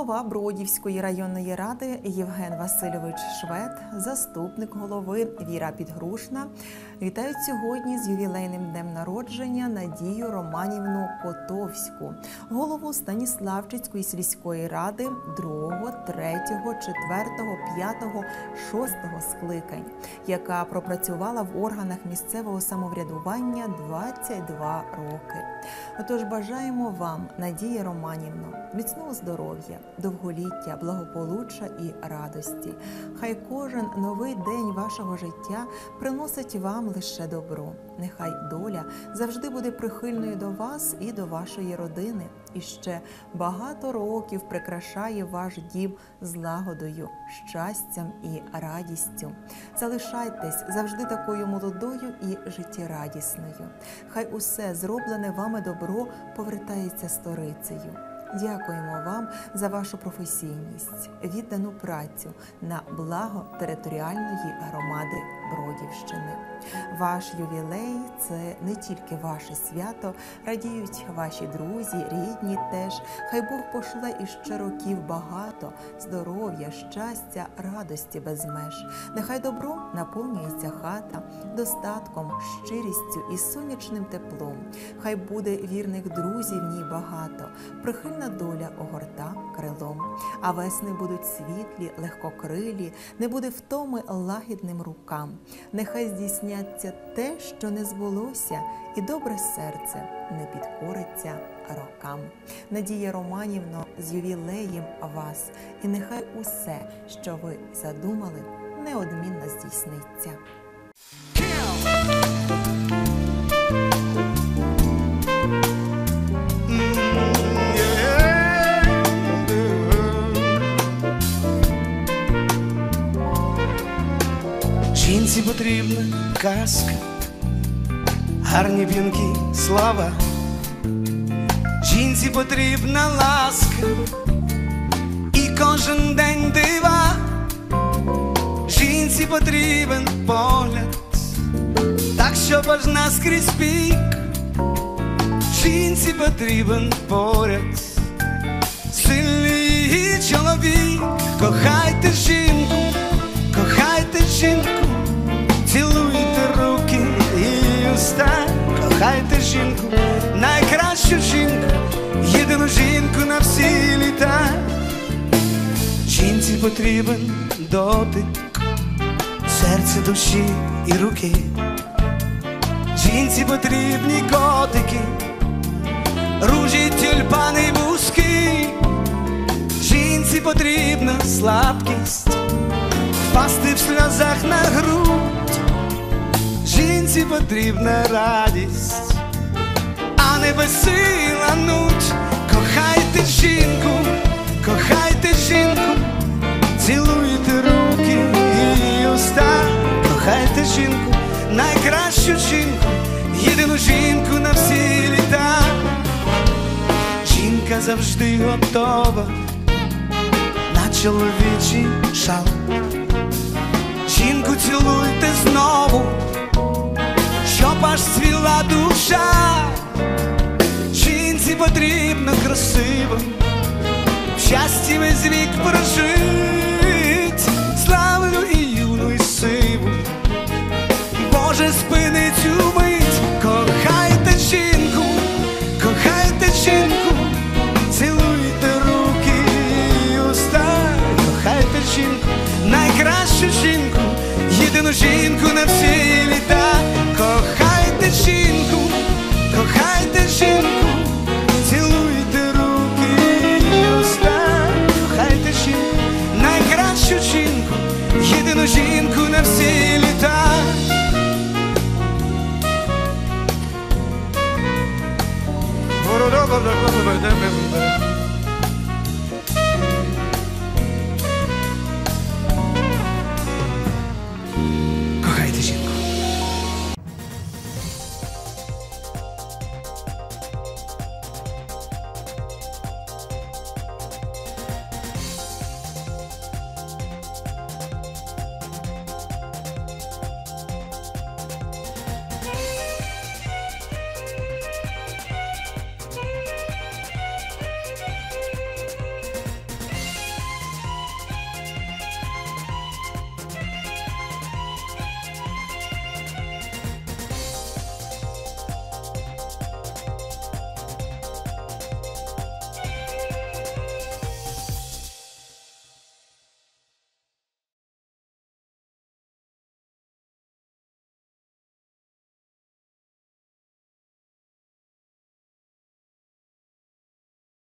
Голова Бродівської районної ради Євген Васильович Швед, заступник голови Віра Підгрушна вітають сьогодні з ювілейним днем народження Надію Романівну Котовську, голову Станіславчицької сільської ради 2, 3, 4, 5, 6 скликань, яка пропрацювала в органах місцевого самоврядування 22 роки. Отож, бажаємо вам, Надія Романівно, міцного здоров'я, довголіття, благополуччя і радості. Хай кожен новий день вашого життя приносить вам лише добро. Нехай доля завжди буде прихильною до вас і до вашої родини. І ще багато років прикрашає ваш дім злагодою, щастям і радістю. Залишайтесь завжди такою молодою і життєрадісною. Хай усе зроблене вами добро повертається сторицею. Дякуємо вам за вашу професійність, віддану працю на благо територіальної громади Бродівщини. Ваш ювілей – це не тільки ваше свято, радіють ваші друзі, рідні теж. Хай Бог пошле іще років багато, здоров'я, щастя, радості без меж. Нехай добром наповнюється хата, достатком, щирістю і сонячним теплом. Хай буде вірних друзів в ній багато, прихильна доля огорта крилом. А весни будуть світлі, легкокрилі, не буде втоми лагідним рукам. Нехай здійсняться те, що не збулося, і добре серце не підкориться рокам. Надія Романівно, з ювілеєм вас, і нехай усе, що ви задумали, неодмінно здійсниться. Жінці потрібна казка, гарні п'янкі слова. Жінці потрібна ласка і кожен день дива. Жінці потрібен погляд, так щоб аж наскрізь пік. Жінці потрібен поряд сильний чоловік. Кохайте жінку, кохайте жінку, цілуйте руки і уста. Кохайте жінку, найкращу жінку, єдину жінку на всі літа. Жінці потрібен дотик, серце, душі і руки. Жінці потрібні котики, ружі, тюльпани, бузки. Жінці потрібна слабкість, впасти в сльозах на грудь. Жінці потрібна радість, а не безсила нудь. Кохайте жінку, кохайте жінку, цілуйте руки і уста. Кохайте жінку, найкращу жінку, єдину жінку на всі літа. Жінка завжди готова на чоловічий шал. Жінку цілуйте знову, щоб аж цвіла душа. Жінці потрібно красиво, в щасті весь вік прожити.